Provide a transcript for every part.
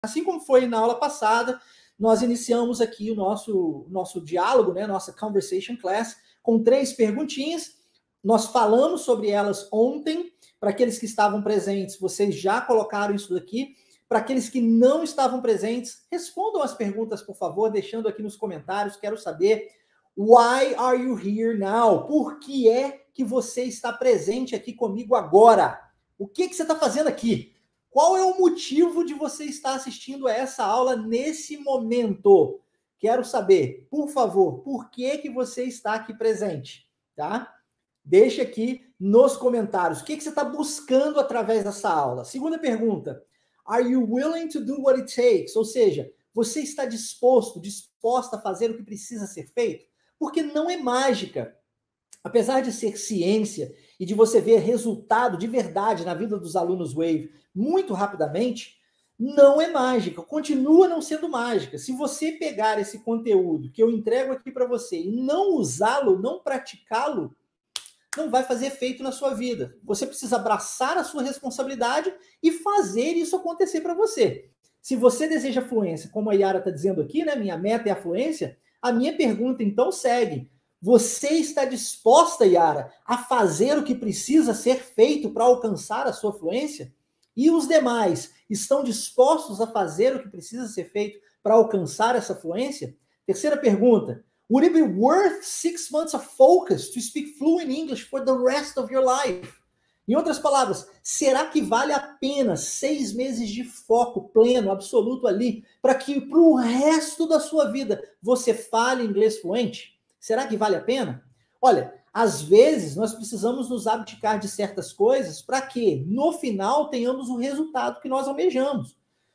Assim como foi na aula passada, nós iniciamos aqui o nosso diálogo, né, nossa conversation class, com 3 perguntinhas. Nós falamos sobre elas ontem. Para aqueles que estavam presentes, vocês já colocaram isso daqui. Para aqueles que não estavam presentes, respondam as perguntas, por favor, deixando aqui nos comentários. Quero saber, why are you here now? Por que é que você está presente aqui comigo agora? O que você está fazendo aqui? Qual é o motivo de você estar assistindo a essa aula nesse momento? Quero saber, por favor, por que você está aqui presente, tá? Deixa aqui nos comentários. O que você está buscando através dessa aula? Segunda pergunta. Are you willing to do what it takes? Ou seja, você está disposta a fazer o que precisa ser feito? Porque não é mágica. Apesar de ser ciência e de você ver resultado de verdade na vida dos alunos Wave muito rapidamente, não é mágica, continua não sendo mágica. Se você pegar esse conteúdo que eu entrego aqui para você e não usá-lo, não praticá-lo, não vai fazer efeito na sua vida. Você precisa abraçar a sua responsabilidade e fazer isso acontecer para você. Se você deseja fluência, como a Yara está dizendo aqui, né, minha meta é a fluência, a minha pergunta então segue. Você está disposta, Yara, a fazer o que precisa ser feito para alcançar a sua fluência? E os demais estão dispostos a fazer o que precisa ser feito para alcançar essa fluência? Terceira pergunta. Would it be worth 6 months of focus to speak fluent English for the rest of your life? Em outras palavras, será que vale a pena 6 meses de foco pleno, absoluto ali, para que para o resto da sua vida você fale inglês fluente? Será que vale a pena? Olha, às vezes nós precisamos nos abdicar de certas coisas para que, no final, tenhamos o resultado que nós almejamos.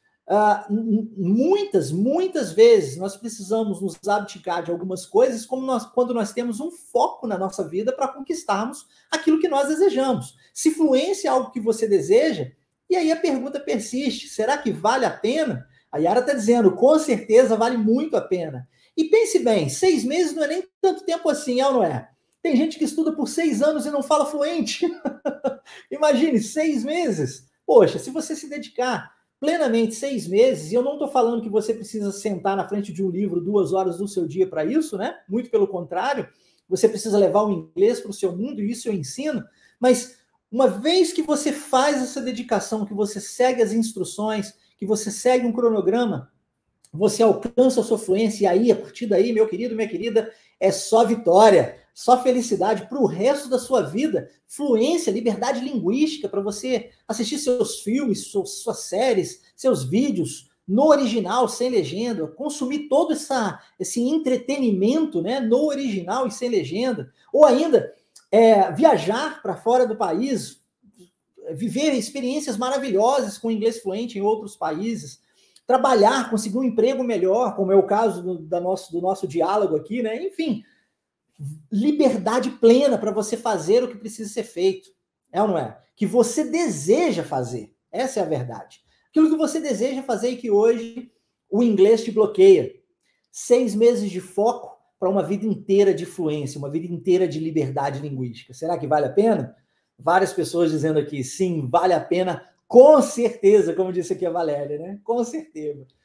Muitas vezes nós precisamos nos abdicar de algumas coisas quando nós temos um foco na nossa vida para conquistarmos aquilo que nós desejamos. Se fluência é algo que você deseja, e aí a pergunta persiste, será que vale a pena? A Yara está dizendo, com certeza vale muito a pena. E pense bem, 6 meses não é nem tanto tempo assim, é ou não é? Tem gente que estuda por 6 anos e não fala fluente. Imagine, 6 meses. Poxa, se você se dedicar plenamente 6 meses, e eu não estou falando que você precisa sentar na frente de um livro 2 horas do seu dia para isso, né? Muito pelo contrário, você precisa levar o inglês para o seu mundo, e isso eu ensino, mas uma vez que você faz essa dedicação, que você segue as instruções, que você segue um cronograma, você alcança a sua fluência, e aí, a partir daí, meu querido, minha querida, é só vitória, só felicidade para o resto da sua vida. Fluência, liberdade linguística para você assistir seus filmes, suas séries, seus vídeos no original, sem legenda, consumir todo esse entretenimento, né, no original e sem legenda, ou ainda viajar para fora do país, viver experiências maravilhosas com inglês fluente em outros países, trabalhar, conseguir um emprego melhor, como é o caso do nosso diálogo aqui, né? Enfim, liberdade plena para você fazer o que precisa ser feito. É ou não é? Que você deseja fazer. Essa é a verdade. Aquilo que você deseja fazer e que hoje o inglês te bloqueia. 6 meses de foco para uma vida inteira de fluência, uma vida inteira de liberdade linguística. Será que vale a pena? Várias pessoas dizendo aqui, sim, vale a pena. Com certeza, como disse aqui a Valéria, né? Com certeza.